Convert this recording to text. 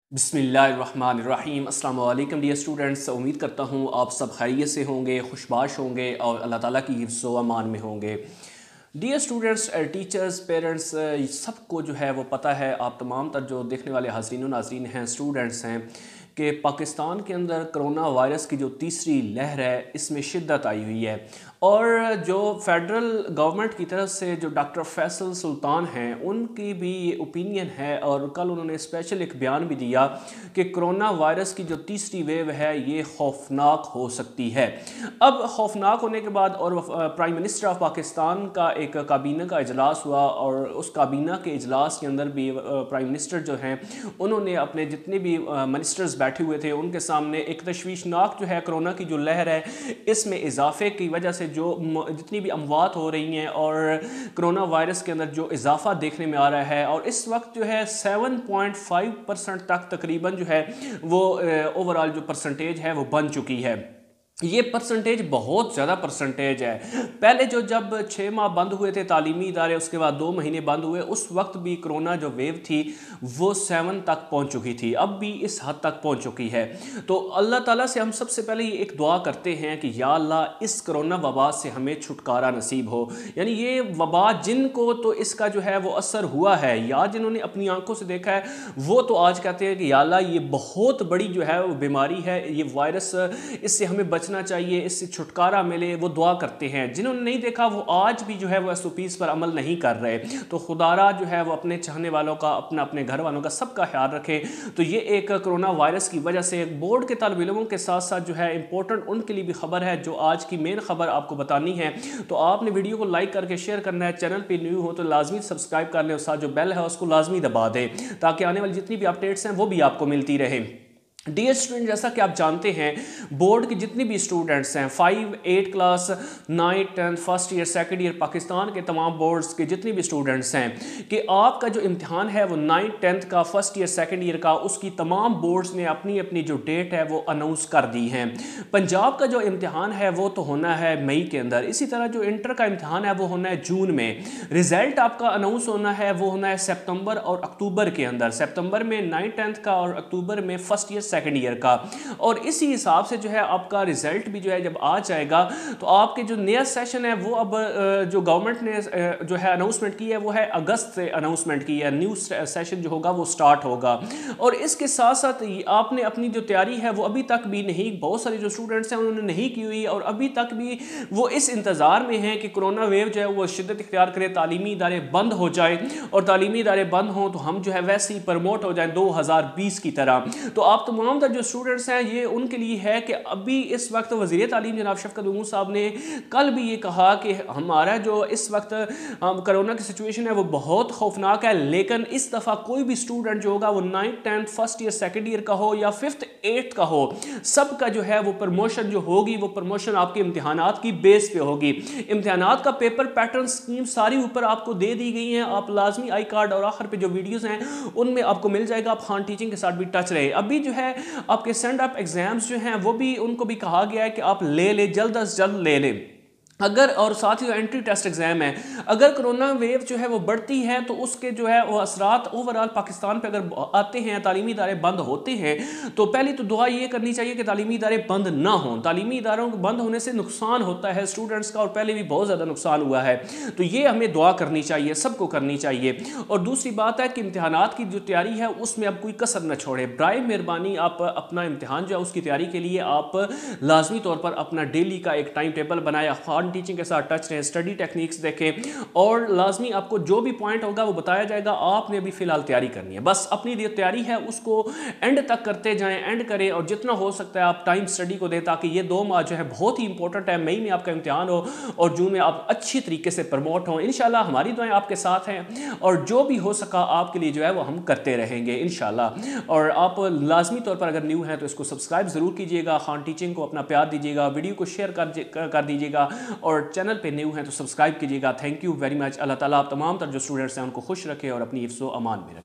बिस्मिल्लाहिर्रहमानिर्रहीम। अस्सलाम वालेकुम डियर स्टूडेंट्स, उम्मीद करता हूँ आप सब खैरियत से होंगे, खुशबाश होंगे और अल्लाह ताला की हिफ्ज़ व अमान में होंगे। डियर स्टूडेंट्स, टीचर्स, पेरेंट्स, सबको जो है वो पता है, आप तमाम तर जो देखने वाले हाज़रीन नाज़रीन हैं, स्टूडेंट्स हैं, कि पाकिस्तान के अंदर कोरोना वायरस की जो तीसरी लहर है इसमें शिद्दत आई हुई है। और जो फेडरल गवर्नमेंट की तरफ से जो डॉक्टर फैसल सुल्तान हैं उनकी भी ये ओपिनियन है, और कल उन्होंने स्पेशल एक बयान भी दिया कि कोरोना वायरस की जो तीसरी वेव है ये खौफनाक हो सकती है। अब खौफनाक होने के बाद और प्राइम मिनिस्टर ऑफ पाकिस्तान का एक काबीना का इजलास हुआ, और उस काबीना के इजलास के अंदर भी प्राइम मिनिस्टर जो हैं उन्होंने अपने जितने भी मिनिस्टर्स बैठे हुए थे उनके सामने एक तशवीशनाक जो है कोरोना की जो लहर है इसमें इजाफे की वजह से जो जितनी भी अमवात हो रही हैं और कोरोना वायरस के अंदर जो इजाफा देखने में आ रहा है, और इस वक्त जो है 7.5% तक तकरीबन जो है वो ओवरऑल जो परसेंटेज है वो बन चुकी है। ये परसेंटेज बहुत ज़्यादा परसेंटेज है। पहले जब 6 माह बंद हुए थे तालीमी इदारे, उसके बाद 2 महीने बंद हुए, उस वक्त भी कोरोना जो वेव थी वो 7 तक पहुंच चुकी थी, अब भी इस हद तक पहुंच चुकी है। तो अल्लाह ताला से हम सबसे पहले ये एक दुआ करते हैं कि या अल्लाह इस कोरोना वबा से हमें छुटकारा नसीब हो। यानी ये वबा जिनको तो इसका जो है वो असर हुआ है या जिन्होंने अपनी आंखों से देखा है वो तो आज कहते हैं कि या अल्लाह ये बहुत बड़ी जो है वो बीमारी है, ये वायरस, इससे हमें बचना चाहिए, इससे छुटकारा मिले, वो दुआ करते हैं। जिन्होंने नहीं देखा वो आज भी जो है वो एसओपीज़ पर अमल नहीं कर रहे। तो खुदारा जो है वो अपने चाहने वालों का, अपने घर वालों का, सबका ख्याल रखे। तो ये एक कोरोना वायरस की वजह से बोर्ड के तालिब इल्मों के साथ साथ जो है इंपॉर्टेंट उनके लिए भी खबर है, जो आज की मेन खबर आपको बतानी है। तो आपने वीडियो को लाइक करके शेयर करना है, चैनल पे न्यू हो तो लाजमी सब्सक्राइब कर लें, और साथ जो बेल है उसको लाजमी दबा दें ताकि आने वाली जितनी भी अपडेट्स हैं वो भी आपको मिलती रहे। डियर स्टूडेंट, जैसा कि आप जानते हैं बोर्ड के जितने भी स्टूडेंट्स हैं 5, 8 class, 9, 10, first year, second year, Pakistan के तमाम बोर्ड्स के जितने भी स्टूडेंट्स हैं कि आपका जो इम्तिहान है वो 9, 10 का, फर्स्ट ईयर, सेकंड ईयर का, उसकी तमाम बोर्ड्स ने अपनी अपनी जो डेट है वो अनाउंस कर दी है। पंजाब का जो इम्तिहान है वो तो होना है मई के अंदर, इसी तरह जो इंटर का इम्तिहान है वो होना है जून में। रिजल्ट आपका अनाउंस होना है वो होना है सितंबर और अक्टूबर के अंदर, सितंबर में 9, 10 का और अक्टूबर में फर्स्ट ईयर, सेकंड ईयर का। और इसी हिसाब से जो है आपका रिजल्ट भी जो है जब आ जाएगा तो आपके जो नया सेशन है वो अब जो गवर्नमेंट ने जो है अनाउंसमेंट की है वो है अगस्त से अनाउंसमेंट की है, न्यू सेशन जो होगा वो स्टार्ट होगा। और इसके साथ साथ आपने अपनी जो तैयारी है वो अभी तक भी नहीं, बहुत सारे जो स्टूडेंट्स हैं उन्होंने नहीं की हुई, और अभी तक भी वो इस इंतज़ार में हैं कि कोरोना वेव जो है वो शिद्दत इख्तियार करे, तालीमी इदारे बंद हो जाए, और तालीमी इदारे बंद हों तो हम जो है वैसे ही प्रमोट हो जाए 2020 की तरह। तो आप तमाम जो स्टूडेंट्स हैं ये उनके लिए है कि अभी इस वक्त वज़ीर तालीम जनाब शफकत साहब ने कल भी ये कहा कि हमारा जो इस वक्त कोरोना की सिचुएशन है वो बहुत खौफनाक है, लेकिन इस दफ़ा कोई भी स्टूडेंट जो होगा वो 9, 10, फर्स्ट ईयर, सेकंड ईयर का हो या 5th, 8th का हो, सबका जो है वो प्रमोशन जो होगी वो प्रमोशन आपके इम्तिहानात की बेस पे होगी। इम्तिहानात का पेपर पैटर्न स्कीम सारी ऊपर आपको दे दी गई हैं, आप लाजमी आई कार्ड और आखिर पे जो वीडियोज़ हैं उनमें आपको मिल जाएगा। आप खान टीचिंग के साथ भी टच रहे। अभी जो है आपके सेंड अप एग्जाम्स जो हैं वो भी उनको भी कहा गया है कि आप ले लें, जल्द अज जल्द ले लें। अगर, और साथ ही एंट्री टेस्ट एग्जाम है, अगर कोरोना वेव जो है वो बढ़ती है तो उसके जो है वो असरात ओवरऑल पाकिस्तान पे अगर आते हैं, तालीमी इदारे बंद होते हैं, तो पहली तो दुआ ये करनी चाहिए कि तालीमी इदारे बंद ना हों। तालीमी इदारों को बंद होने से नुकसान होता है स्टूडेंट्स का, और पहले भी बहुत ज़्यादा नुकसान हुआ है, तो ये हमें दुआ करनी चाहिए, सबको करनी चाहिए। और दूसरी बात है कि इम्तिहानात की जो तैयारी है उसमें अब कोई कसर न छोड़े। बराए मेहरबानी आप अपना इम्तिहान जो है उसकी तैयारी के लिए आप लाजमी तौर पर अपना डेली का एक टाइम टेबल बनाया, टीचिंग के साथ टच रहे, स्टडी टेक्निक्स देखें, और लाजमी आपको जो भी पॉइंट होगा वो बताया जाएगा, आपने भी फिलहाल तैयारी करनी है। बस अपनी जो तैयारी है उसको एंड तक करते जाएं, एंड करें, और जितना हो सकता है आप टाइम स्टडी को दें ताकि ये 2 माह जो है बहुत ही इंपॉर्टेंट है। मई में आपका इम्तिहान हो और जून में आप अच्छी तरीके से प्रमोट हों। इंशाल्लाह हमारी दुआएं आपके साथ हैं, और जो भी हो सका आपके लिए जो है वो हम करते रहेंगे इंशाल्लाह। और आप लाजमी तौर पर अगर न्यू हैं तो इसको सब्सक्राइब ज़रूर कीजिएगा, खान टीचिंग को अपना प्यार दीजिएगा, वीडियो को शेयर कर दीजिएगा, और चैनल पे न्यू हैं तो सब्सक्राइब कीजिएगा। Thank you very much. Allah ताला आप तमाम तर जो स्टूडेंट्स हैं उनको खुश रखे और अपनी हिफ्ज़ व अमान में रखे।